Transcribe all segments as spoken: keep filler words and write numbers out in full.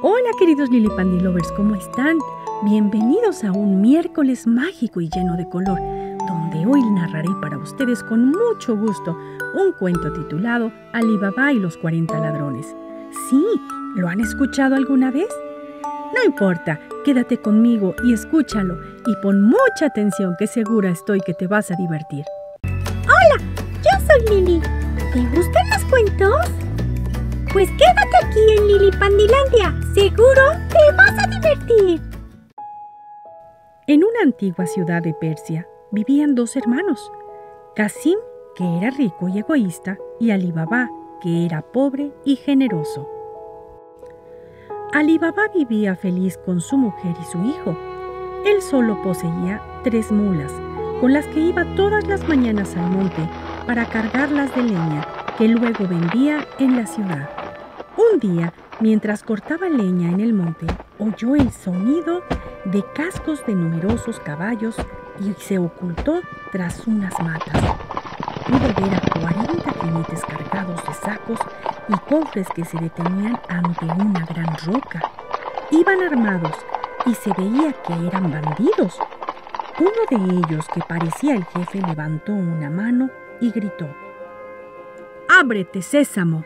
Hola queridos Lillipandi Lovers, ¿cómo están? Bienvenidos a un miércoles mágico y lleno de color, donde hoy narraré para ustedes con mucho gusto un cuento titulado Ali Baba y los cuarenta ladrones. ¿Sí? ¿Lo han escuchado alguna vez? No importa, quédate conmigo y escúchalo y pon mucha atención que segura estoy que te vas a divertir. Hola, yo soy Lili. ¿Te gustan los cuentos? Pues quédate aquí en Lillipandilandia, seguro te vas a divertir. En una antigua ciudad de Persia vivían dos hermanos, Qasim, que era rico y egoísta, y Ali Baba, que era pobre y generoso. Ali Baba vivía feliz con su mujer y su hijo. Él solo poseía tres mulas, con las que iba todas las mañanas al monte para cargarlas de leña que luego vendía en la ciudad. Un día, mientras cortaba leña en el monte, oyó el sonido de cascos de numerosos caballos y se ocultó tras unas matas. Pudo ver a cuarenta jinetes cargados de sacos y cofres que se detenían ante una gran roca. Iban armados y se veía que eran bandidos. Uno de ellos, que parecía el jefe, levantó una mano y gritó: «¡Ábrete, Sésamo!».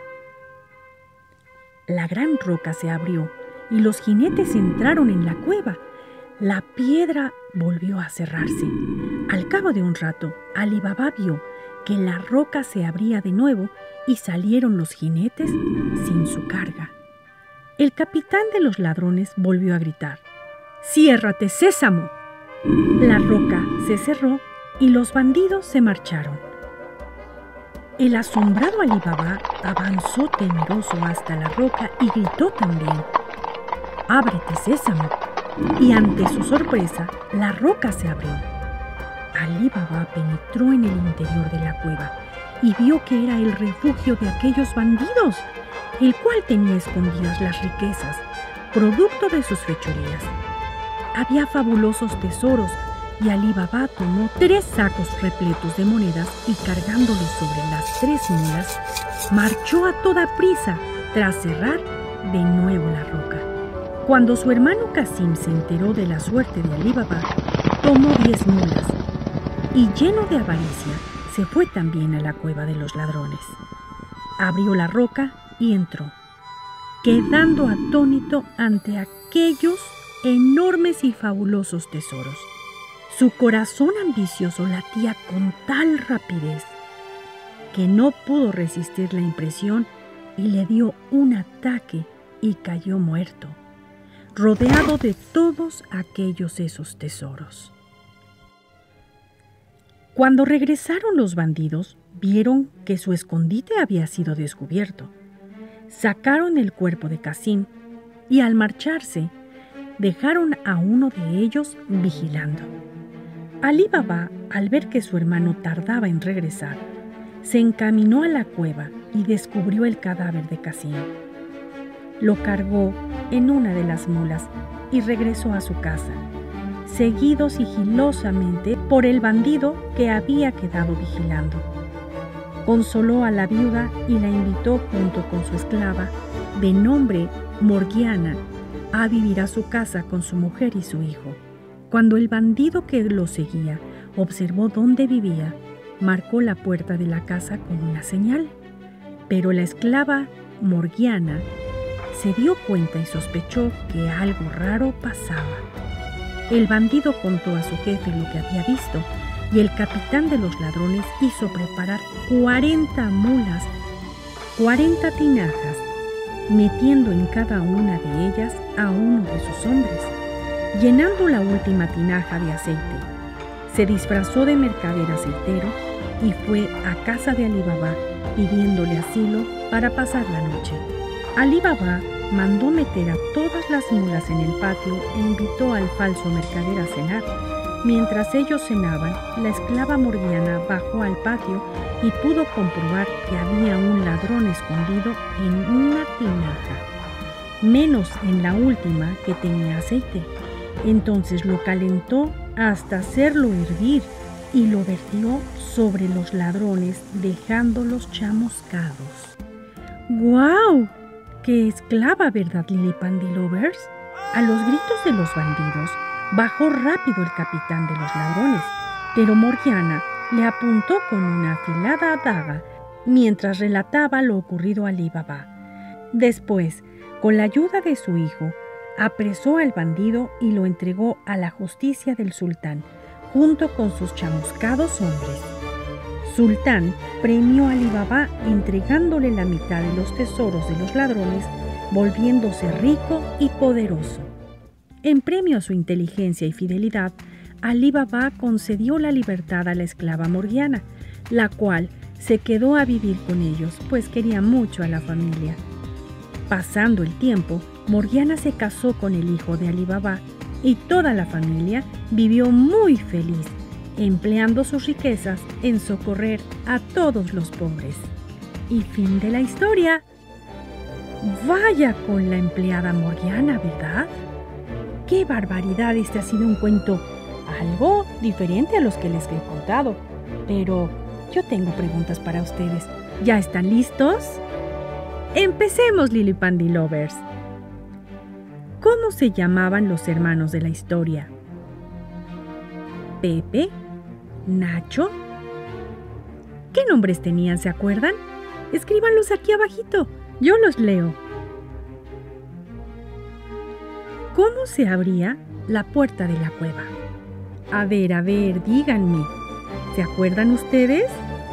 La gran roca se abrió y los jinetes entraron en la cueva. La piedra volvió a cerrarse. Al cabo de un rato, Ali Baba vio que la roca se abría de nuevo y salieron los jinetes sin su carga. El capitán de los ladrones volvió a gritar: «¡Ciérrate, Sésamo!». La roca se cerró y los bandidos se marcharon. El asombrado Ali Baba avanzó temeroso hasta la roca y gritó también: «¡Ábrete, Sésamo!». Y ante su sorpresa, la roca se abrió. Ali Baba penetró en el interior de la cueva y vio que era el refugio de aquellos bandidos, el cual tenía escondidas las riquezas, producto de sus fechorías. Había fabulosos tesoros y Ali Baba tomó tres sacos repletos de monedas y, cargándolos sobre las tres mulas, marchó a toda prisa tras cerrar de nuevo la roca. Cuando su hermano Qasim se enteró de la suerte de Ali Baba, tomó diez mulas y, lleno de avaricia, se fue también a la cueva de los ladrones. Abrió la roca y entró, quedando atónito ante aquellos enormes y fabulosos tesoros. Su corazón ambicioso latía con tal rapidez que no pudo resistir la impresión y le dio un ataque y cayó muerto, rodeado de todos aquellos esos tesoros. Cuando regresaron los bandidos, vieron que su escondite había sido descubierto. Sacaron el cuerpo de Qasim y, al marcharse, dejaron a uno de ellos vigilando. Ali Baba, al ver que su hermano tardaba en regresar, se encaminó a la cueva y descubrió el cadáver de Qasim. Lo cargó en una de las mulas y regresó a su casa, seguido sigilosamente por el bandido que había quedado vigilando. Consoló a la viuda y la invitó, junto con su esclava, de nombre Morgiana, a vivir a su casa con su mujer y su hijo. Cuando el bandido que lo seguía observó dónde vivía, marcó la puerta de la casa con una señal. Pero la esclava Morgiana se dio cuenta y sospechó que algo raro pasaba. El bandido contó a su jefe lo que había visto y el capitán de los ladrones hizo preparar cuarenta mulas, cuarenta tinajas, metiendo en cada una de ellas a uno de sus hombres, llenando la última tinaja de aceite. Se disfrazó de mercader aceitero y fue a casa de Ali Baba pidiéndole asilo para pasar la noche. Ali Baba mandó meter a todas las mulas en el patio e invitó al falso mercader a cenar. Mientras ellos cenaban, la esclava Morgiana bajó al patio y pudo comprobar que había un ladrón escondido en una tinaja, menos en la última, que tenía aceite. Entonces lo calentó hasta hacerlo hervir y lo vertió sobre los ladrones, dejándolos chamuscados. ¡Guau! ¡Qué esclava, verdad, Lilipandy Lovers! A los gritos de los bandidos, bajó rápido el capitán de los ladrones, pero Morgiana le apuntó con una afilada daga mientras relataba lo ocurrido a Ali Baba. Después, con la ayuda de su hijo, apresó al bandido y lo entregó a la justicia del sultán, junto con sus chamuscados hombres. Sultán premió a Ali Baba entregándole la mitad de los tesoros de los ladrones, volviéndose rico y poderoso. En premio a su inteligencia y fidelidad, Ali Baba concedió la libertad a la esclava Morgiana, la cual se quedó a vivir con ellos, pues quería mucho a la familia. Pasando el tiempo, Morgiana se casó con el hijo de Ali Baba y toda la familia vivió muy feliz, empleando sus riquezas en socorrer a todos los pobres. Y fin de la historia. Vaya con la empleada Morgiana, ¿verdad? ¡Qué barbaridad! Este ha sido un cuento algo diferente a los que les he contado. Pero yo tengo preguntas para ustedes. ¿Ya están listos? Empecemos, Lilipandy Lovers. ¿Cómo se llamaban los hermanos de la historia? ¿Pepe? ¿Nacho? ¿Qué nombres tenían, se acuerdan? Escríbanlos aquí abajito. Yo los leo. ¿Cómo se abría la puerta de la cueva? A ver, a ver, díganme. ¿Se acuerdan ustedes?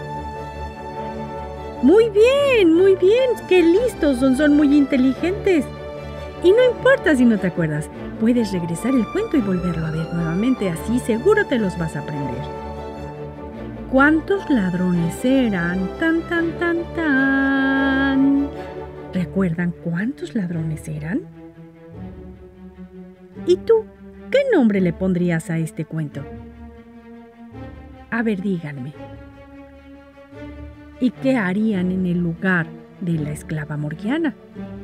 Muy bien, muy bien. ¡Qué listos son! Son muy inteligentes. Y no importa si no te acuerdas. Puedes regresar el cuento y volverlo a ver nuevamente. Así seguro te los vas a aprender. ¿Cuántos ladrones eran? Tan, tan, tan, tan. ¿Recuerdan cuántos ladrones eran? ¿Y tú? ¿Qué nombre le pondrías a este cuento? A ver, díganme. ¿Y qué harían en el lugar de la esclava Morgiana?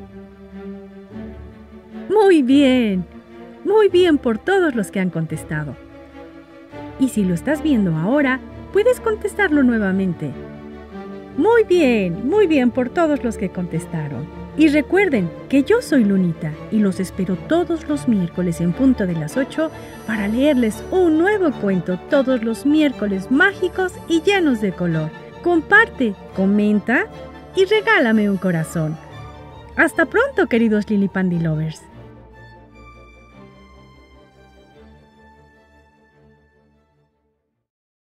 Muy bien, muy bien por todos los que han contestado. Y si lo estás viendo ahora, puedes contestarlo nuevamente. Muy bien, muy bien por todos los que contestaron. Y recuerden que yo soy Lunita y los espero todos los miércoles en punto de las ocho para leerles un nuevo cuento todos los miércoles mágicos y llenos de color. Comparte, comenta y regálame un corazón. Hasta pronto, queridos Lilipandy Lovers.